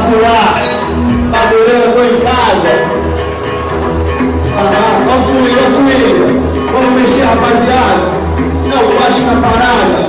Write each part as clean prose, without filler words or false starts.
vacilar. Madureira, eu tô em casa. Ó o swing. Vamos mexer, rapaziada. Não gosto na parada.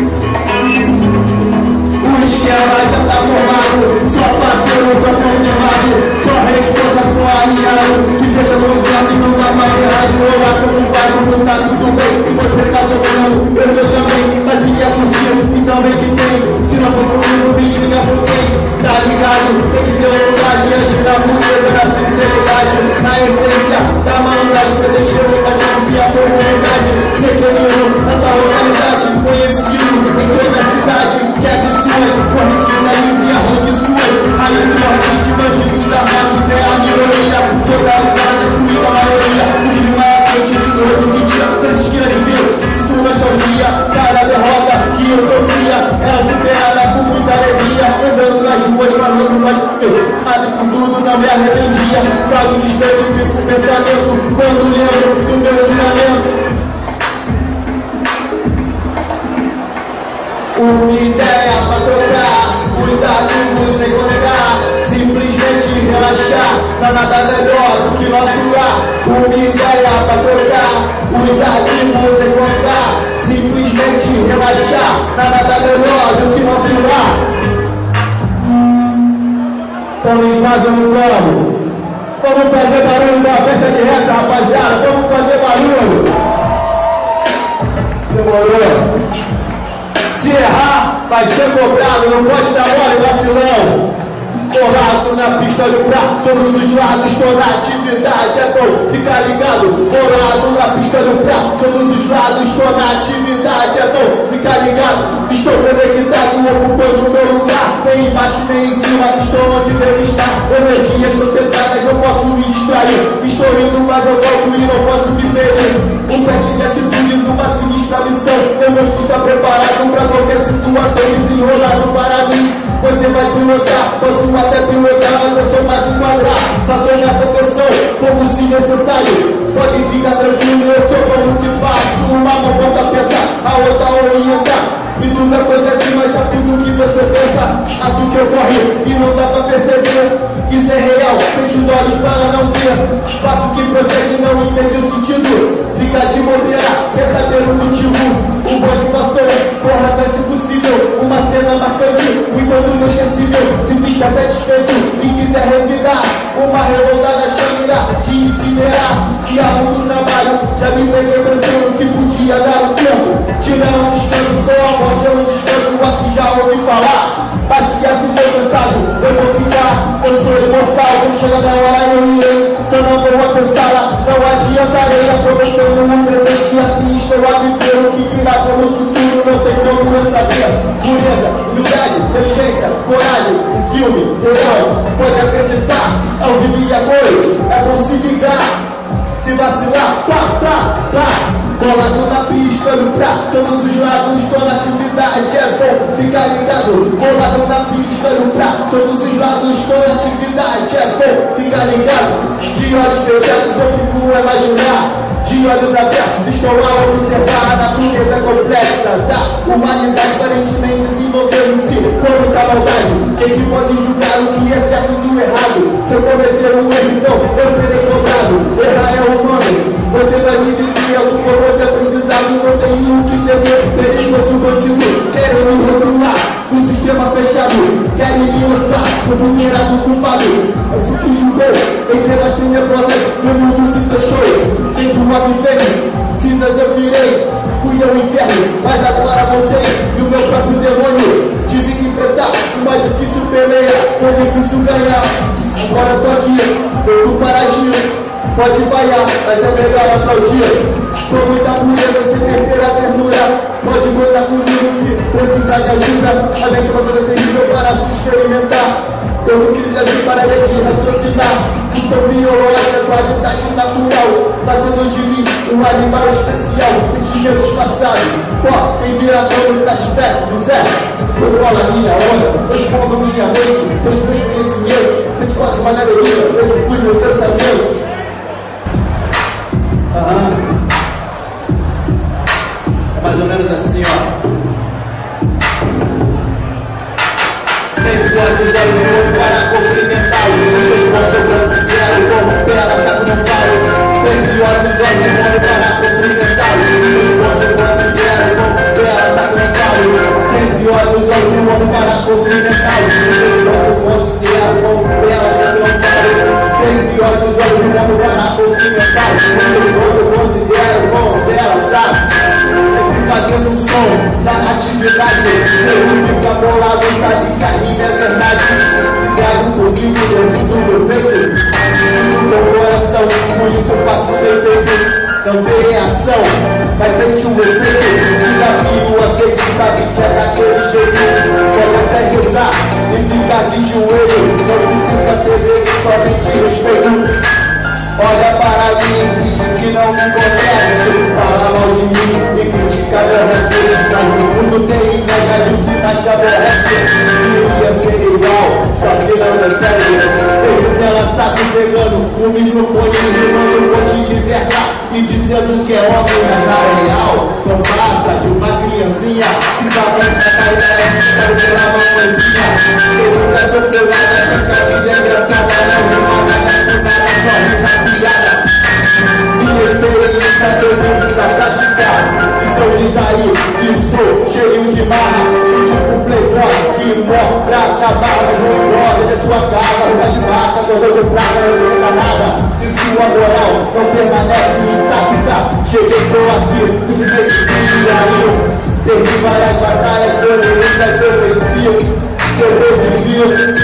O esquema já tá formado. Só parceiro, só confirmado. Só resposta, só aliado. Que seja confiado e não tá mais errado. Eu lá tô com o barco, tá tudo bem. Se você tá sobrando, eu tô também. Mas se quer curtir, então vem que tem. Se não for comigo, vem ligar por quem. Tá ligado? Tem que ter um lugar diante da pureza, da sinceridade. Na essência da maldade, você deixou pra confiar por verdade. Ser querido na sua localidade, conhecido em toda a cidade. Que é de suas, correntes finais e arranque suas. Raiz fortes de bandidos armados, é a minoria. Totalizada, excluída a maioria. O clima é quente de noite, de dia, das esquinas de Deus. Se tu não sorria, cara derrota que eu sofria. Ela superada com muita alegria. Andando nas ruas, falando mais eu. Mas com tudo não me arrependia. Trago desdém, fico pensamento. Quando lembro do meu juramento. Uma ideia pra trocar, os amigos sem colegar, simplesmente relaxar, não há nada melhor do que nosso lar. Uma ideia pra trocar, os amigos sem contar, simplesmente relaxar, não há nada melhor do que nosso lar. Estamos em casa no campo. Vamos fazer barulho da festa de reta, rapaziada. Vamos fazer barulho. Demorou. Se errar, vai ser cobrado, não pode dar mole, vacilão. Colado na pista, olho pra todos os lados, toda atividade é bom, fica ligado. Colado na pista, olho pra todos os lados, toda atividade é bom, fica ligado. Estou conectado, ocupando o meu lugar, nem embaixo nem em cima, estou onde deve estar. Energias concentradas, não posso me distrair. Estou indo, mas eu volto e não posso me ferir. Um teste de atitudes, uma sinistra missão. Eu não estou preparado pra qualquer situação, desenrolado para mim. Você vai pilotar, posso até pilotar, mas eu sou mais um quadrado. Faço minha proteção, como se necessário. Podem ficar tranquilo, eu sou como que faço. Uma mão bota a peça, a outra orienta. E tudo acontece mais rápido do que você pensa. A do que ocorre e não dá pra perceber. Isso é real, fecha os olhos para não ver. Fato que procede não entende o sentido. Fica de bobeira, quer saber o motivo. O bonde passou, corra atrás se possível. Uma cena marcante, o encontro inesquecível. Se fica satisfeito e quiser revidar, uma revoltada chamirá de incinerar. Se há muito trabalho, já me peguei pensando que podia dar um tempo. Tirar um descanso, só a morte é um descanso, assim já ouvi falar. Paciência, se for cansado, eu vou ficar. Eu sou imortal, quando chega na hora eu irei. Só não vou apressá-la, não adiantarei. Aproveitando o presente, assim estou a viver. O que virá pelo futuro não tem como eu saber. Pureza, humildade, inteligência, coragem. Um filme real, pode acreditar. Ao vivo e à noite, é bom se ligar. Se vacilar, pá. Colado na pista, olho pra todos os lados, toda atividade é bom, fica ligado. Colado na pista, olho pra todos os lados, toda atividade é bom, fica ligado. De olhos fechados eu fico a imaginar, de olhos abertos estou a observar a natureza complexa da humanidade, aparentemente desenvolvendo-se com muita maldade. Quem que pode julgar o que é certo do errado? Se eu cometer um erro, então eu serei cobrado. Errar é humano, você vai me dizer algo por você aprendizado, não tenho o que temer. Perigoso bandido, querem me rotular, o sistema fechado, querem me lançar, o vulnerado culpado. Eu fico julgou, entre as tenebrosas, o mundo se fechou. Tempo uma vivência, cinzas eu virei, fui ao inferno, mas agora voltei. E o meu próprio demônio, tive que enfrentar uma difícil peleia, foi difícil ganhar. Agora tô aqui, pronto para agir. Pode falhar, mas é melhor aplaudir. Com muita pureza, sem perder a ternura. Pode contar comigo se precisar de ajuda. A mente pode ser terrível para se experimentar. Eu não quis agir para além de raciocinar. Função biológica, qualidade natural, fazendo de mim um animal especial. Sentimentos passados, ó, quem vira dono das terras do Zé. Eu falo a minha onda, eu escondo minha mente, pelos meus conhecimentos, 24 maneirinhas, eu fui meu pensamento. É mais ou menos assim, ó. Sempre antes olhos para olhos, vamos para cumprimentar. Você considera como bela sacramental. Sempre olhos, vamos para cumprimentar. Você considera como bela sacramental. Sempre olhos, vamos para cumprimentar. Você considera como bela sacramental. Fazendo som da atividade, eu fico bolado, sabe que a rima é verdade. Se traz um pouquinho dentro do meu peito, do meu coração, por isso eu faço sem peito. Não tem reação, mas sente o efeito. Desafio, aceito, sabe que é daquele jeito. Pode até rezar e ficar de joelho. Não precisa ter medo, somente respeito. Olha para mim, diz que não me conhece. Fala mal de mim e critica meu rap. Mas no mundo tem inveja de que mais te aborrece. Queria ser igual, só que não é sério. Vejo ela sabe pegando o microfone, rimando um monte de verdade e dizendo que é homem, mas na real não passa de uma criancinha que tá bem na carinha, ficando pela mamãezinha. Quem nunca sofreu nada, já que a vida é engraçada, não rima nada com nada, só rima piada. Minha experiência eu vim pra praticar. Então diz aí que sou cheio de marra e tipo playboy que morre pra acabar. Mas vou embora de sua casa, roupa de vaca, correu de praga, não tem nada. Se sua moral não permanece intacta, cheguei por aqui, tudo bem que aí perdi várias batalhas, porém muitas eu venci. Eu vivi,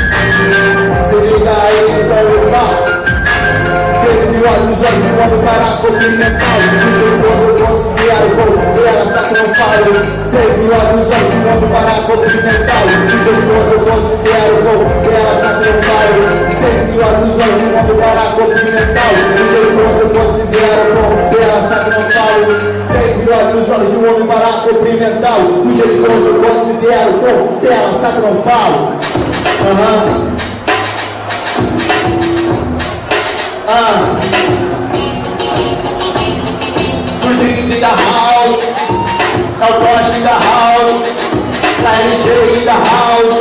se liga aí, então eu passo. Sempre olhos, vamos para cumprimentar. Os esforços considero como ela sacramental. Sempre olhos, vamos para cumprimentar. Os esforços considero como ela sacramental. Sempre olhos, vamos para cumprimentar. Os esforços considero como ela sacramental. Sempre olhos, vamos para cumprimentar. Os esforços considero como ela sacramental. Tudinho in the house, é o Tosh in the house, a LJ in the house,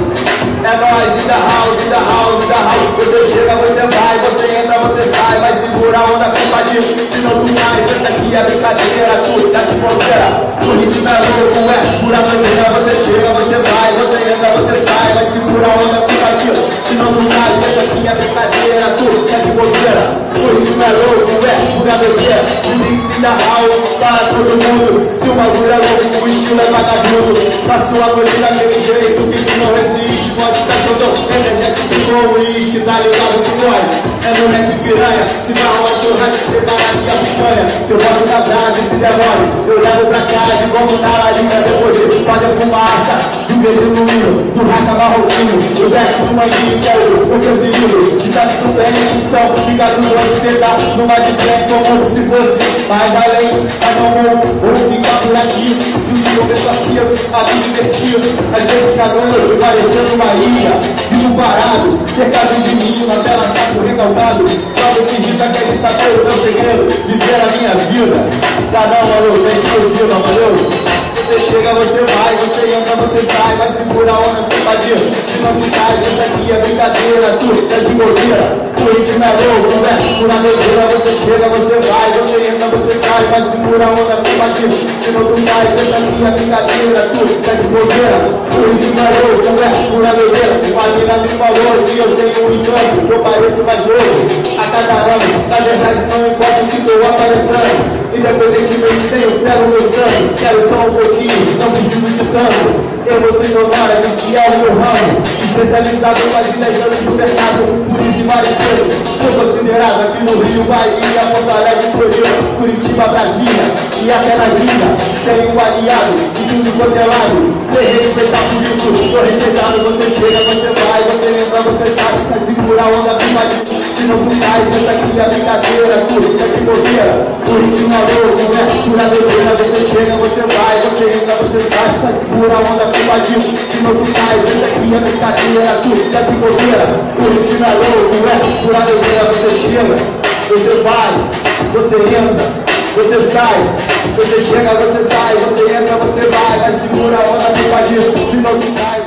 é nóis in the house, in the house, in the house. Você chega, você vai, você entra, você sai, vai segurar a onda compadinho, senão tu cai, pensa que é brincadeira, tu tá de bobeira, o ritmo é louco, é pura doideira. Você chega, você vai, você entra, você sai, vai segurar a onda compadinho, senão tu cai, pensa que é brincadeira, tu tá de bobeira. O ritmo é louco, é pura doideira. O mix in the house para todo mundo. Se o bagulho é louco, o estilo é vagabundo. Faço a coisa daquele jeito que tu não resiste. Pode estar jogando energético com o uísque, tá ligado com nós? É moleque piranha, se vai uma churrasco, você vai na minha picanha. Eu boto na brasa e se demore, eu levo pra casa e como na larinha. Depois de fazer fumaça, do beijo no hino, do raca marroquino. Eu desço do manguinho que é o preferido. Se tá tudo bem, então fica tudo hospedado numa de 100 como se fosse mais além. Mas não vou ficar por aqui. Se o começo assim, a me divertir. Às vezes cada noite parecendo uma ilha, vivo parado, cercado de mim, na tela saco recalcado. Logo se irrita que ele está todo o meu segredo, viver a minha vida. Cada um valeu, bem exclusiva, valeu? Você chega, você vai, você entra, você sai, vai segura a onda compadinho. Se não tu cai, isso aqui é brincadeira, tu é de bobeira. O ritmo é louco, né? Pura doideira. Você chega, você vai, você entra, você sai, vai segura a onda compadinho. Se não tu cai, isso aqui é brincadeira, tu é de bobeira. O ritmo é louco, né? Pura doideira. Uma mina me falou que eu tenho um encanto, que eu pareço mais louco a cada ano. Na verdade não importa o que estou aparecendo, independentemente tenho fé no meu sangue. Quero só um pouquinho, não preciso de tanto. Eu vou ser sonora, que é o meu ramo, especializado em quase 10 anos no mercado. Por isso em várias vezes sou considerado aqui no Rio, Bahia, Porto Alegre, Floripa, Curitiba, Brasília e até na gringa. Tenho um aliado e tudo quanto é lado. Ser respeitado por isso, tô respeitado. Você chega, você vai, você entra, você sai, vai segurar a onda compadinho. Se não tu cai, pensa aqui é brincadeira, tu é de bobeira. O ritmo é louco, né? Pura doideira. Você chega, você vai, você entra, você sai, vai segurar a onda compadinho. Se não tu cai, pensa aqui é brincadeira, tu é de bobeira. O ritmo é louco, né? Pura doideira. Você chega, você vai, você entra, você sai, você chega, você sai, você entra, você vai, segura a onda compadinho. Se não tu cai,